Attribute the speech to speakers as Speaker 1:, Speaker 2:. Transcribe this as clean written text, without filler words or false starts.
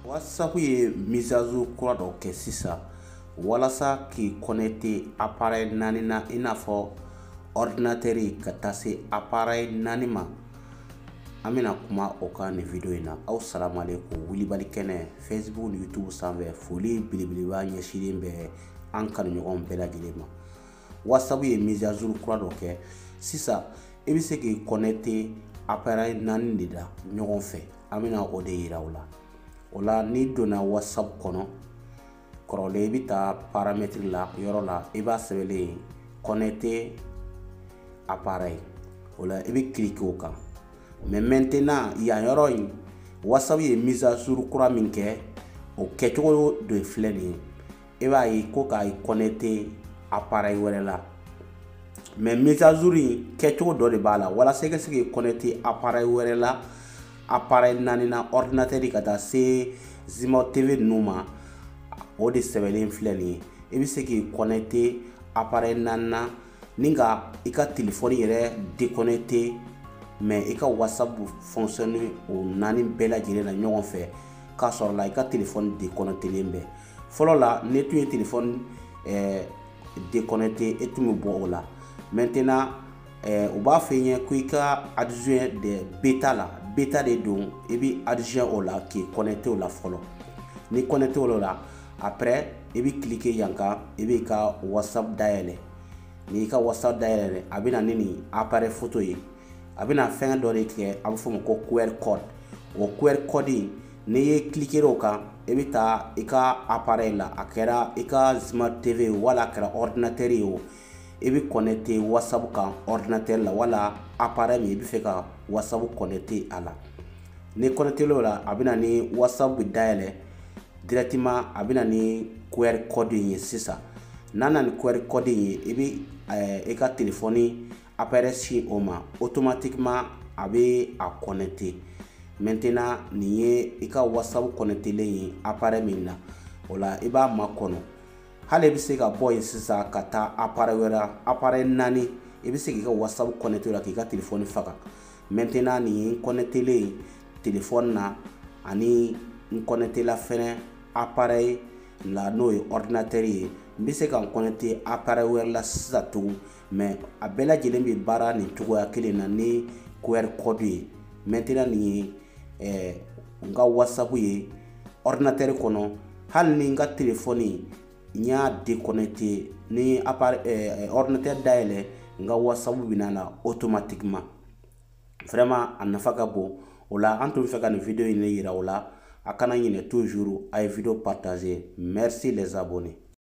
Speaker 1: WhatsApp ye mise à jour kura dɔ kɛ sisan walasa k'i connecter appareil naani na i n'a fɔ ordinateur ka taa se appareil naani ma. An bɛna kuma o kan nin video in na. Aw salamu alaikum wulibali kɛnɛ Facebook ni YouTube sanfɛ foli belebeleba ɲɛsinnen bɛ an kanuɲɔgɔn bɛɛ lajɛlen ma. WhatsApp ye mise à jour kura dɔ kɛ sisan i bɛ se k'i connecter appareil naani de la ɲɔgɔn fɛ. An bɛna o de yira aw la. O la ni donna WhatsApp kɔnɔ kɔrɔlen i bɛ taa paramètre la yɔrɔ la i b'a sɛbɛnlen connecter appareil. O la i bɛ cliquer o kan. Mais maintenant yan yɔrɔ in WhatsApp ye mise à jour kura min kɛ o kɛcogo de filɛ nin ye. I b'a ye ko ka connecter appareil wɛrɛ la. Mais mise à jour in kɛcogo dɔ de b'a la walasa i ka se k'i connecter appareil wɛrɛ la. Appareil naani na ordinateur ka taa se Smart TV ninnu ma o de sɛbɛnlen filɛ nin ye. I bɛ se k'i connecter appareil naani na ni ka i ka téléphone yɛrɛ déconnecter mais i ka WhatsApp fonctionner o naani bɛɛ lajɛlen na ɲɔgɔn fɛ k'a sɔrɔ la i ka téléphone déconnectelen bɛ. Fɔlɔ la ne tun ye téléphone déconnecté e tun bɛ bɔ o la. Maintenant u b'a fɔ i ɲɛ ko i ka adjoint de bêta la. Bêta de don i bɛ adjoint o la k'i connecter o la fɔlɔ. Ni connecter o la après i bɛ cliquer yan kan i bɛ i ka WhatsApp dayɛlɛ. Ni i ka WhatsApp dayɛlɛ a bɛ na ni nin appareil photo ye. A bɛ na fɛn dɔ de kɛ a bɛ fɔ o ma ko QR code. O QR code in n'i ye cliquer o kan i bɛ taa i ka appareil la a kɛra i ka Smart TV wala a kɛra ordinateur ye o. I bɛ connecter WhatsApp kan ordinateur la wala appareil min i bɛ fɛ ka WhatsApp connecter a la. Ni connecter o la a bɛ na ni WhatsApp bɛ dayɛlɛ directement a bɛ na ni QR code in ye sisan. N'a na ni QR code in ye i bɛ i ka téléphone appareil sin o ma automatiquement a bɛ a connecter. Maintenant nin ye i ka WhatsApp connectelen ye appareil min na o la i b'a makɔnɔ. Hali i bɛ se ka bɔ yen sisan ka taa appareil wɛrɛ appareil naani i bɛ se k'i ka WhatsApp connecter o la k'i ka téléphone faga. Maintenant nin ye n connectelen téléphone na ani n connecter la fɛnɛ appareil la n'o ye ordinateur ye. N bɛ se ka n connecter appareil wɛrɛ la sisan tugun mais a bɛɛ lajɛlen bɛ baara nin cogoya kelen na ni QR code ye. Maintenant nin ye n ka WhatsApp ye ordinateur kɔnɔ hali ni n ka téléphone n y'a déconnecter ni ordinateur dayɛlɛ n ka WhatsApp bɛ na la automatiquement. Vraiment a nafa ka bon. O la an tun bɛ fɛ ka nin video in yira o la a kana ɲinɛ toujours a ye video partager. Merci les abonnés.